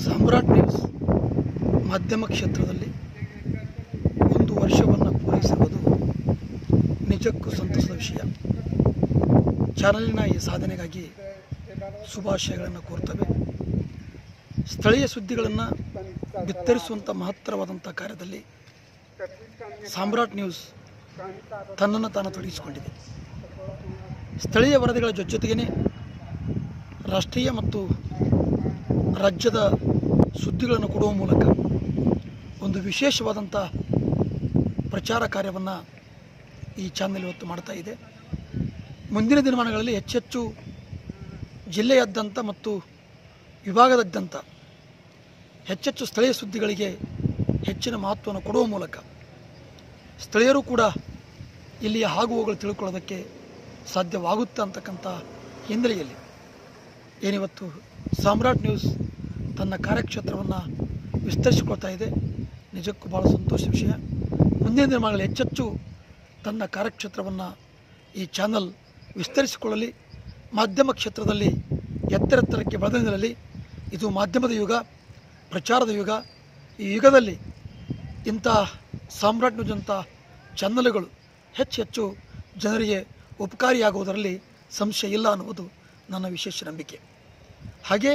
ಸಾಮ್ರಾಟ್ news ಮಾಧ್ಯಮ ಕ್ಷೇತ್ರದಲ್ಲಿ 1 ವರ್ಷವನ್ನು ಪೂರೈಸಿರುವುದು ನಿಜಕ್ಕೂ ಸಂತಸದ ವಿಷಯ. ಚಾನಲಿನ ಈ ಸಾಧನೆಗಾಗಿ ಶುಭಾಶಯಗಳನ್ನು ಕೋರ್ತವೆ. ಸ್ಥಳೀಯ ಸುದ್ದಿಗಳನ್ನು ಬಿತ್ತರಿಸುವಂಥ ಮಹತ್ತರವಾದಂಥ ಕಾರ್ಯದಲ್ಲಿ ಸಾಮ್ರಾಟ್ ನ್ಯೂಸ್ ತನ್ನನ್ನು ತಾನು ತೊಡಗಿಸಿಕೊಂಡಿದೆ. ಸ್ಥಳೀಯ ವರದಿಗಳ ಜೊತೆಗೇ ರಾಷ್ಟ್ರೀಯ ಮತ್ತು ರಾಜ್ಯದ ಸುದ್ದಿಗಳನ್ನು ಕೊಡುವ ಮೂಲಕ ಒಂದು ವಿಶೇಷವಾದಂಥ ಪ್ರಚಾರ ಕಾರ್ಯವನ್ನು ಈ ಚಾನೆಲ್ ಇವತ್ತು ಮಾಡ್ತಾ ಇದೆ. ಮುಂದಿನ ದಿನಮಾನಗಳಲ್ಲಿ ಹೆಚ್ಚೆಚ್ಚು ಜಿಲ್ಲೆಯಾದ್ಯಂತ ಮತ್ತು ವಿಭಾಗದಾದ್ಯಂತ ಹೆಚ್ಚೆಚ್ಚು ಸ್ಥಳೀಯ ಸುದ್ದಿಗಳಿಗೆ ಹೆಚ್ಚಿನ ಮಹತ್ವವನ್ನು ಕೊಡುವ ಮೂಲಕ ಸ್ಥಳೀಯರು ಕೂಡ ಇಲ್ಲಿಯ ಆಗುಹೋಗುಗಳು ತಿಳ್ಕೊಳ್ಳೋದಕ್ಕೆ ಸಾಧ್ಯವಾಗುತ್ತೆ ಅಂತಕ್ಕಂಥ ಹಿನ್ನೆಲೆಯಲ್ಲಿ ಏನಿವತ್ತು ಸಾಮ್ರಾಟ್ ನ್ಯೂಸ್ ತನ್ನ ಕಾರ್ಯಕ್ಷೇತ್ರವನ್ನು ವಿಸ್ತರಿಸಿಕೊಳ್ತಾ ಇದೆ. ನಿಜಕ್ಕೂ ಭಾಳ ಸಂತೋಷ ವಿಷಯ. ಮುಂದಿನ ದಿನಗಳಲ್ಲಿ ಹೆಚ್ಚೆಚ್ಚು ತನ್ನ ಕಾರ್ಯಕ್ಷೇತ್ರವನ್ನು ಈ ಚಾನಲ್ ವಿಸ್ತರಿಸಿಕೊಳ್ಳಲಿ, ಮಾಧ್ಯಮ ಕ್ಷೇತ್ರದಲ್ಲಿ ಎತ್ತರಕ್ಕೆ ಬೆಳೆದ ನಿಲ್ಲಲಿ. ಇದು ಮಾಧ್ಯಮದ ಯುಗ, ಪ್ರಚಾರದ ಯುಗ. ಈ ಯುಗದಲ್ಲಿ ಇಂಥ ಸಾಮ್ರಾಟ್ ನ್ಯೂಸ್ ಅಂಥ ಚಾನಲ್ಗಳು ಹೆಚ್ಚು ಜನರಿಗೆ ಉಪಕಾರಿಯಾಗುವುದರಲ್ಲಿ ಸಂಶಯ ಇಲ್ಲ ಅನ್ನುವುದು ನನ್ನ ವಿಶೇಷ ನಂಬಿಕೆ. ಹಾಗೆ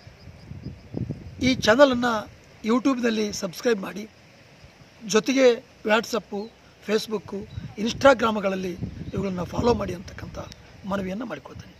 ಈ ಚಾನಲನ್ನು ಯೂಟ್ಯೂಬ್ನಲ್ಲಿ ಸಬ್ಸ್ಕ್ರೈಬ್ ಮಾಡಿ, ಜೊತೆಗೆ ವ್ಯಾಟ್ಸಪ್ಪು, ಫೇಸ್ಬುಕ್ಕು, ಇನ್ಸ್ಟಾಗ್ರಾಮ್ಗಳಲ್ಲಿ ಇವುಗಳನ್ನು ಫಾಲೋ ಮಾಡಿ ಅಂತಕ್ಕಂಥ ಮನವಿಯನ್ನು ಮಾಡಿಕೊಳ್ತೇನೆ.